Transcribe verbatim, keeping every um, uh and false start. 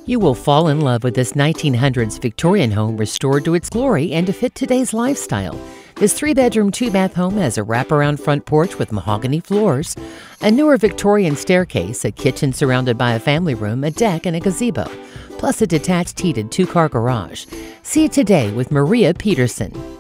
You will fall in love with this nineteen hundreds Victorian home restored to its glory and to fit today's lifestyle. This three-bedroom, two-bath home has a wraparound front porch with mahogany floors, a newer Victorian staircase, a kitchen surrounded by a family room, a deck, and a gazebo, plus a detached heated two-car garage. See it today with Maria Peterson.